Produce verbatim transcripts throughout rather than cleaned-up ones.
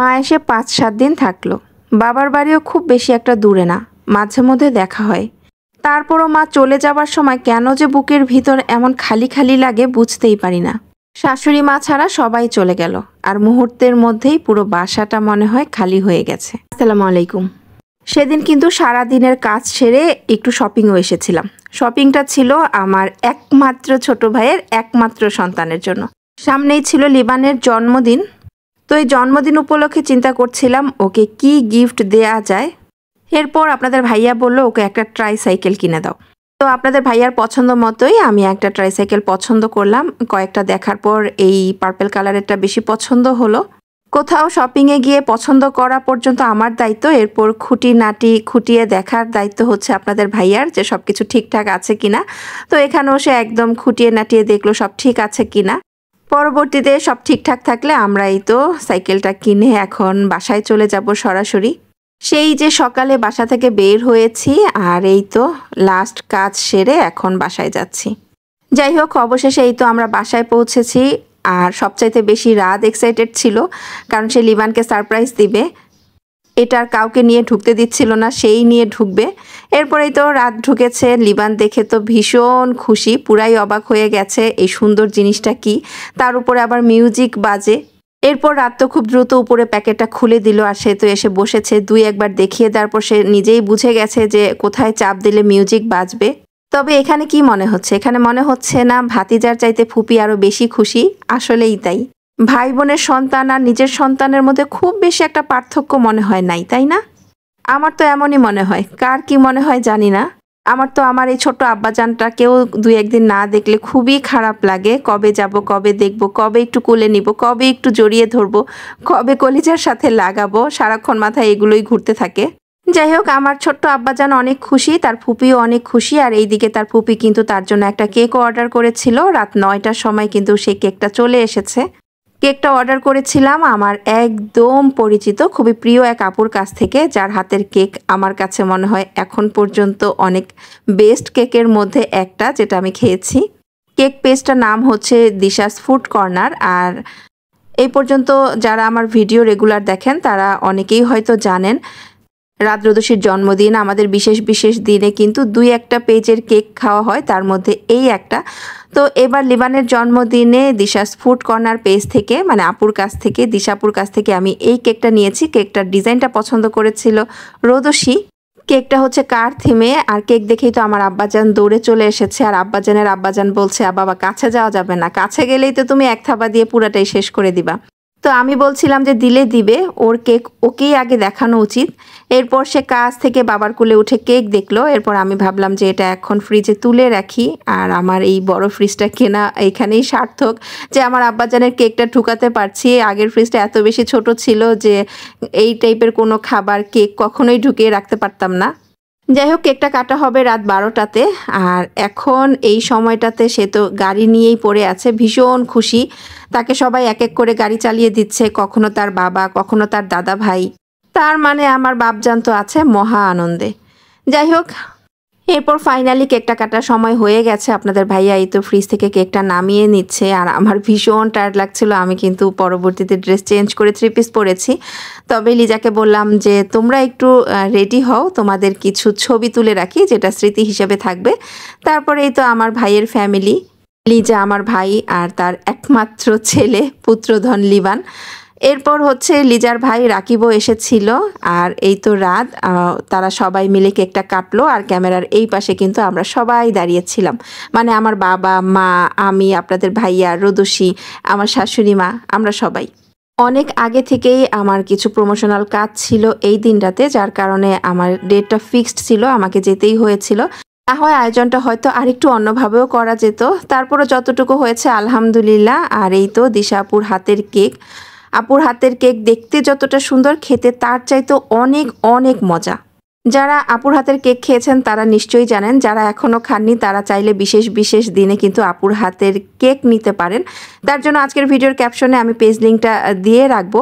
মা এসে পাঁচ সাত দিন থাকলো। বাবার বাড়িও খুব বেশি একটা দূরে না, মাঝে মধ্যে দেখা হয়। তারপরও মা চলে যাবার সময় কেন যে বুকের ভিতর এমন খালি খালি লাগে বুঝতেই পারি না। শাশুড়ি মা ছাড়া সবাই চলে গেল, আর মুহূর্তের মধ্যেই পুরো বাসাটা মনে হয় খালি হয়ে গেছে। আসসালামু আলাইকুম। সেদিন কিন্তু সারা দিনের কাজ সেরে একটু শপিংও এসেছিলাম। শপিংটা ছিল আমার একমাত্র ছোট ভাইয়ের একমাত্র সন্তানের জন্য। সামনেই ছিল লিবানের জন্মদিন। তো এই জন্মদিন উপলক্ষে চিন্তা করছিলাম ওকে কি গিফট দেয়া যায়। এরপর আপনাদের ভাইয়া বলল ওকে একটা ট্রাইসাইকেল কিনে দাও। তো আপনাদের ভাইয়ার পছন্দ মতোই আমি একটা ট্রাইসাইকেল পছন্দ করলাম। কয়েকটা দেখার পর এই পার্পল কালারেরটা বেশি পছন্দ হলো। কোথাও শপিংয়ে গিয়ে পছন্দ করা পর্যন্ত আমার দায়িত্ব, এরপর খুঁটিনাটি খুঁটিয়ে দেখার দায়িত্ব হচ্ছে আপনাদের ভাইয়ার, যে সব কিছু ঠিকঠাক আছে কিনা। তো এখানেও সে একদম খুঁটিয়ে নাটিয়ে দেখলো সব ঠিক আছে কিনা। পরবর্তীতে সব ঠিকঠাক থাকলে আমরা এই তো সাইকেলটা কিনে এখন বাসায় চলে যাব সরাসরি। সেই যে সকালে বাসা থেকে বের হয়েছি, আর এই তো লাস্ট কাজ সেরে এখন বাসায় যাচ্ছি। যাই হোক, অবশেষে এই তো আমরা বাসায় পৌঁছেছি। আর সবচাইতে বেশি রাত এক্সাইটেড ছিল, কারণ সে লিবানকে সারপ্রাইজ দিবে। এটার কাউকে নিয়ে ঢুকতে দিচ্ছিল না, সেই নিয়ে ঢুকবে। এরপরেই তো রাত ঢুকেছে। লিবান দেখে তো ভীষণ খুশি, পুরাই অবাক হয়ে গেছে এই সুন্দর জিনিসটা কি। তার উপরে আবার মিউজিক বাজে। এরপর রাত তো খুব দ্রুত উপরে প্যাকেটটা খুলে দিল, আর সে তো এসে বসেছে। দুই একবার দেখিয়ে দেওয়ার পর সে নিজেই বুঝে গেছে যে কোথায় চাপ দিলে মিউজিক বাজবে। তবে এখানে কি মনে হচ্ছে? এখানে মনে হচ্ছে না ভাতিজার চাইতে ফুপি আরও বেশি খুশি। আসলেই তাই। ভাই বোনের সন্তান আর নিজের সন্তানের মধ্যে খুব বেশি একটা পার্থক্য মনে হয় নাই, তাই না? আমার তো এমনই মনে হয়। কার কি মনে হয় জানি না। আমার তো আমার এই ছোট্ট আব্বাজানটাকেও দুই একদিন না দেখলে খুবই খারাপ লাগে। কবে যাব, কবে দেখব, কবে একটু কোলে নিব, কবে একটু জড়িয়ে ধরবো, কবে কলিজার সাথে লাগাবো, সারাক্ষণ মাথায় এগুলোই ঘুরতে থাকে। যাই হোক, আমার ছোট্ট আব্বাজান অনেক খুশি, তার ফুপিও অনেক খুশি। আর এইদিকে তার ফুপি কিন্তু তার জন্য একটা কেকও অর্ডার করেছিল। রাত নয়টার সময় কিন্তু সেই কেকটা চলে এসেছে। কেকটা অর্ডার করেছিলাম আমার একদম পরিচিত খুবই প্রিয় এক আপুর কাছ থেকে, যার হাতের কেক আমার কাছে মনে হয় এখন পর্যন্ত অনেক বেস্ট কেকের মধ্যে একটা, যেটা আমি খেয়েছি। কেক পেজটার নাম হচ্ছে দিশাস ফুড কর্নার। আর এই পর্যন্ত যারা আমার ভিডিও রেগুলার দেখেন তারা অনেকেই হয়তো জানেন, রাত রোদসীর জন্মদিন, আমাদের বিশেষ বিশেষ দিনে কিন্তু দুই একটা পেজের কেক খাওয়া হয়, তার মধ্যে এই একটা। তো এবার লিবানের জন্মদিনে দিশাস ফুড কর্নার পেজ থেকে, মানে আপুর কাছ থেকে, দিশাপুর কাছ থেকে আমি এই কেকটা নিয়েছি। কেকটার ডিজাইনটা পছন্দ করেছিল রোদসী। কেকটা হচ্ছে কার থিমে। আর কেক দেখেই তো আমার আব্বাজান দৌড়ে চলে এসেছে। আর আব্বাজানের আব্বাজান বলছে, বাবা কাছে যাওয়া যাবে না, কাছে গেলেই তো তুমি এক থাবা দিয়ে পুরাটাই শেষ করে দিবা। তো আমি বলছিলাম যে দিলে দিবে, ওর কেক ওকেই আগে দেখানো উচিত। এরপর সে কাছ থেকে বাবার কোলে উঠে কেক দেখলো। এরপর আমি ভাবলাম যে এটা এখন ফ্রিজে তুলে রাখি। আর আমার এই বড় ফ্রিজটা কেনা এইখানেই সার্থক, যে আমার আব্বাজানের কেকটা ঢুকাতে পারছি। আগের ফ্রিজটা এত বেশি ছোট ছিল যে এই টাইপের কোনো খাবার কেক কখনোই ঢুকিয়ে রাখতে পারতাম না। যাই হোক, কেকটা কাটা হবে রাত বারোটাতে। আর এখন এই সময়টাতে সে তো গাড়ি নিয়েই পড়ে আছে, ভীষণ খুশি। তাকে সবাই এক এক করে গাড়ি চালিয়ে দিচ্ছে, কখনো তার বাবা, কখনো তার দাদা ভাই। তার মানে আমার বাপজান তো আছে মহা আনন্দে। যাই হোক, এরপর ফাইনালি কেকটা কাটার সময় হয়ে গেছে। আপনাদের ভাইয়া এই তো ফ্রিজ থেকে কেকটা নামিয়ে নিচ্ছে। আর আমার ভীষণ টায়ার্ড লাগছিল। আমি কিন্তু পরবর্তীতে ড্রেস চেঞ্জ করে থ্রি পিস পরেছি। তবে লিজাকে বললাম যে তোমরা একটু রেডি হও, তোমাদের কিছু ছবি তুলে রাখি যেটা স্মৃতি হিসেবে থাকবে। তারপরে এই তো আমার ভাইয়ের ফ্যামিলি, লিজা আমার ভাই আর তার একমাত্র ছেলে পুত্রধন লিবান। এরপর হচ্ছে লিজার ভাই রাকিবও এসেছিল। আর এই তো রাত, তারা সবাই মিলে কেকটা কাটলো। আর ক্যামেরার এই পাশে কিন্তু আমরা সবাই দাঁড়িয়েছিলাম, মানে আমার বাবা, মা, আমি, আপনাদের ভাইয়া, রোদসী, আমার শাশুড়ি মা, আমরা সবাই। অনেক আগে থেকেই আমার কিছু প্রমোশনাল কাজ ছিল এই দিনটাতে, যার কারণে আমার ডেটটা ফিক্সড ছিল, আমাকে যেতেই হয়েছিল। না হয় আয়োজনটা হয়তো আরেকটু অন্যভাবেও করা যেত, তারপরে যতটুকু হয়েছে আলহামদুলিল্লাহ। আর এই তো দিশা আপুর হাতের কেক। আপুর হাতের কেক দেখতে যতটা সুন্দর, খেতে তার চাইতো অনেক অনেক মজা। যারা আপুর হাতের কেক খেয়েছেন তারা নিশ্চয়ই জানেন, যারা এখনও খাননি তারা চাইলে বিশেষ বিশেষ দিনে কিন্তু আপুর হাতের কেক নিতে পারেন। তার জন্য আজকের ভিডিওর ক্যাপশনে আমি পেজ লিঙ্কটা দিয়ে রাখবো।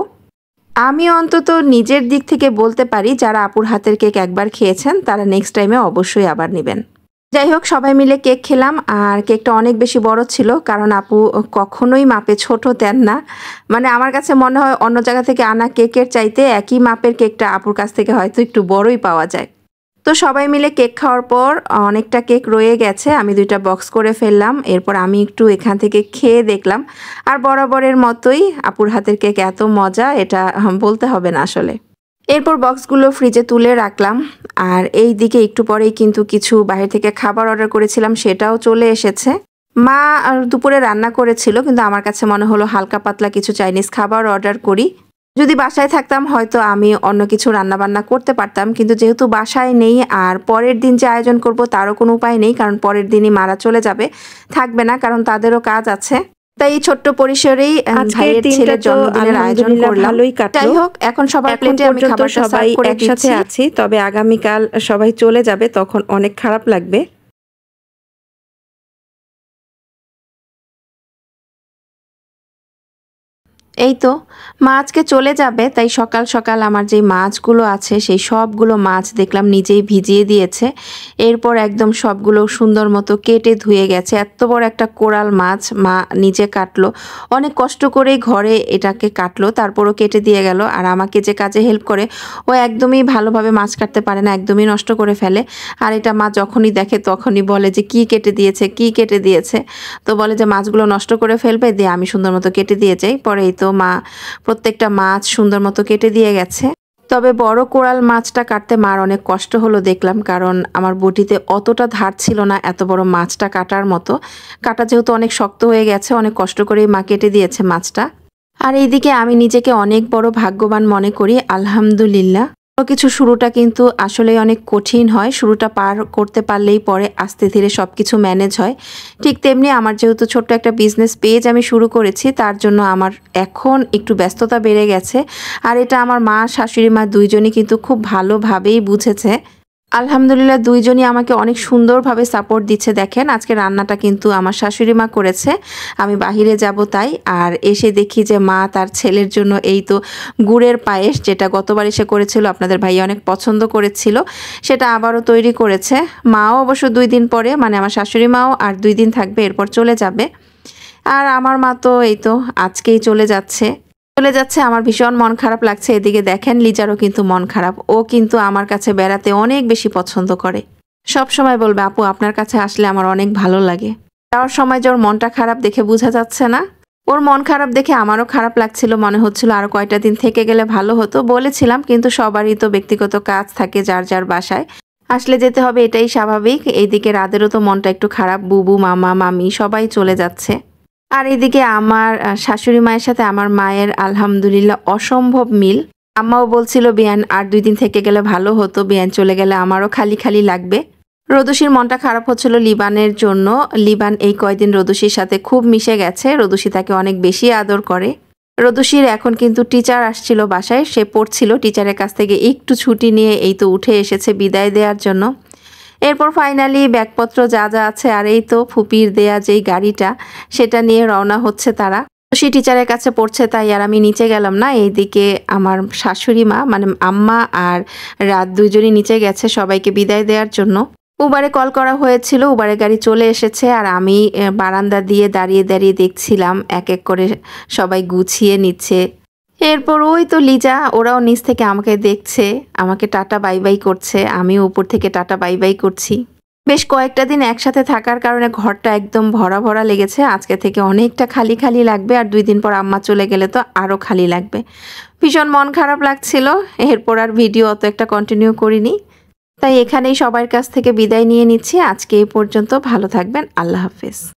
আমি অন্তত নিজের দিক থেকে বলতে পারি, যারা আপুর হাতের কেক একবার খেয়েছেন তারা নেক্সট টাইমে অবশ্যই আবার নেবেন। যাই হোক সবাই মিলে কেক খেলাম আর কেকটা অনেক বেশি বড় ছিল, কারণ আপু কখনোই মাপে ছোট দেন না। মানে আমার কাছে মনে হয় অন্য জায়গা থেকে আনা কেকের চাইতে একই মাপের কেকটা আপুর কাছ থেকে হয়তো একটু বড়ই পাওয়া যায়। তো সবাই মিলে কেক খাওয়ার পর অনেকটা কেক রয়ে গেছে, আমি দুইটা বক্স করে ফেললাম। এরপর আমি একটু এখান থেকে খেয়ে দেখলাম, আর বরাবরের মতোই আপুর হাতের কেক এত মজা, এটা বলতে হবে না আসলে। এরপর বক্সগুলো ফ্রিজে তুলে রাখলাম, আর এই দিকে একটু পরেই কিন্তু কিছু বাইরে থেকে খাবার অর্ডার করেছিলাম, সেটাও চলে এসেছে। মা দুপুরে রান্না করেছিল, কিন্তু আমার কাছে মনে হলো হালকা পাতলা কিছু চাইনিজ খাবার অর্ডার করি। যদি বাসায় থাকতাম হয়তো আমি অন্য কিছু রান্নাবান্না করতে পারতাম, কিন্তু যেহেতু বাসায় নেই আর পরের দিন যে আয়োজন করব তারও কোনো উপায় নেই, কারণ পরের দিনই মারা চলে যাবে, থাকবে না, কারণ তাদেরও কাজ আছে। তাই এই ছোট্ট পরিসরেই ভাইয়ের ছেলের জন্মদিনের আয়োজন করলাম। যাই হোক এখন সবার প্লেটে আমি খাবারটা সার্ভ করে একসাথে আছি, তবে আগামীকাল সবাই চলে যাবে, তখন অনেক খারাপ লাগবে। এই তো মা আজকে চলে যাবে, তাই সকাল সকাল আমার যে মাছগুলো আছে সেই সবগুলো মাছ দেখলাম নিজেই ভিজিয়ে দিয়েছে। এরপর একদম সবগুলো সুন্দর মতো কেটে ধুয়ে গেছে। এত বড় একটা কোরাল মাছ মা নিজে কাটলো, অনেক কষ্ট করেই ঘরে এটাকে কাটলো, তারপরও কেটে দিয়ে গেল। আর আমাকে যে কাজে হেল্প করে ও একদমই ভালোভাবে মাছ কাটতে পারে না, একদমই নষ্ট করে ফেলে। আর এটা মা যখনই দেখে তখনই বলে যে কি কেটে দিয়েছে কি কেটে দিয়েছে, তো বলে যে মাছগুলো নষ্ট করে ফেলবে, দিয়ে আমি সুন্দর মতো কেটে দিয়ে যাই। পরে এই তো মা প্রত্যেকটা মাছ সুন্দর মতো কেটে দিয়ে গেছে। তবে বড় কোরাল মাছটা কাটতে মার অনেক কষ্ট হলো দেখলাম, কারণ আমার বটিতে অতটা ধার ছিল না এত বড় মাছটা কাটার মতো। কাটা যেহেতু অনেক শক্ত হয়ে গেছে, অনেক কষ্ট করেই মা কেটে দিয়েছে মাছটা। আর এইদিকে আমি নিজেকে অনেক বড় ভাগ্যবান মনে করি, আলহামদুলিল্লাহ। কিছু শুরুটা কিন্তু আসলে অনেক কঠিন হয়, শুরুটা পার করতে পারলেই পরে আস্তে ধীরে সব কিছু ম্যানেজ হয়। ঠিক তেমনি আমার যেহেতু ছোট্ট একটা বিজনেস পেজ আমি শুরু করেছি, তার জন্য আমার এখন একটু ব্যস্ততা বেড়ে গেছে। আর এটা আমার মা শাশুড়ি মা দুইজনই কিন্তু খুব ভালোভাবেই বুঝেছে। আলহামদুলিল্লাহ দুইজনই আমাকে অনেক সুন্দরভাবে সাপোর্ট দিচ্ছে। দেখেন আজকে রান্নাটা কিন্তু আমার শাশুড়ি মা করেছে, আমি বাহিরে যাব তাই। আর এসে দেখি যে মা তার ছেলের জন্য এই তো গুড়ের পায়েস, যেটা গতবার এসে করেছিল আপনাদের ভাই অনেক পছন্দ করেছিল, সেটা আবারও তৈরি করেছে। মাও অবশ্য দুই দিন পরে, মানে আমার শাশুড়ি মাও আর দুই দিন থাকবে, এরপর চলে যাবে। আর আমার মা তো এই তো আজকেই চলে যাচ্ছে চলে যাচ্ছে আমার ভীষণ মন খারাপ লাগছে। এদিকে দেখেন লিজারও কিন্তু মন খারাপ, ও কিন্তু আমার কাছে বেড়াতে অনেক বেশি পছন্দ করে, সব সময় বলবে আপু আপনার কাছে আসলে আমার অনেক ভালো লাগে। যাওয়ার সময় যে ওর মনটা খারাপ দেখে বোঝা যাচ্ছে না, ওর মন খারাপ দেখে আমারও খারাপ লাগছিল, মনে হচ্ছিল আরো কয়টা দিন থেকে গেলে ভালো হতো। বলেছিলাম কিন্তু সবারই তো ব্যক্তিগত কাজ থাকে, যার যার বাসায় আসলে যেতে হবে, এটাই স্বাভাবিক। এইদিকে রাদেরও তো মনটা একটু খারাপ, বুবু মামা মামি সবাই চলে যাচ্ছে। আর এদিকে আমার শাশুড়ি মায়ের সাথে আমার মায়ের আলহামদুলিল্লাহ অসম্ভব মিল। আম্মাও বলছিল বিয়ান আর দুই দিন থেকে গেলে ভালো হতো, বিয়ান চলে গেলে আমারও খালি খালি লাগবে। রদুষির মনটা খারাপ হচ্ছিল লিবানের জন্য। লিবান এই কয়দিন রদুষির সাথে খুব মিশে গেছে, রদুষি তাকে অনেক বেশি আদর করে। রদুষির এখন কিন্তু টিচার আসছিল বাসায়, সে পড়ছিল, টিচারের কাছ থেকে একটু ছুটি নিয়ে এই তো উঠে এসেছে বিদায় দেওয়ার জন্য। এরপর ফাইনালি ব্যাগপত্র যা যা আছে আর এই তো ফুপির দেয়া যেই গাড়িটা, সেটা নিয়ে রওনা হচ্ছে তারা। সে টিচারের কাছে পড়ছে তাই আর আমি নিচে গেলাম না। এইদিকে আমার শাশুড়ি মা মানে আম্মা আর রাত দুইজনই নিচে গেছে সবাইকে বিদায় দেওয়ার জন্য। উবারে কল করা হয়েছিল, উবারে গাড়ি চলে এসেছে, আর আমি বারান্দা দিয়ে দাঁড়িয়ে দাঁড়িয়ে দেখছিলাম এক এক করে সবাই গুছিয়ে নিচ্ছে। এরপর ওই তো লিজা, ওরাও নিচ থেকে আমাকে দেখছে, আমাকে টাটা বাই বাই করছে, আমিও উপর থেকে টাটা বাই বাই করছি। বেশ কয়েকটা দিন একসাথে থাকার কারণে ঘরটা একদম ভরা ভরা লেগেছে, আজকে থেকে অনেকটা খালি খালি লাগবে, আর দুই দিন পর আম্মা চলে গেলে তো আরও খালি লাগবে। ভীষণ মন খারাপ লাগছিল, এরপর আর ভিডিও অত একটা কন্টিনিউ করিনি। তাই এখানেই সবার কাছ থেকে বিদায় নিয়ে নিচ্ছি, আজকে এই পর্যন্ত। ভালো থাকবেন, আল্লাহ হাফেজ।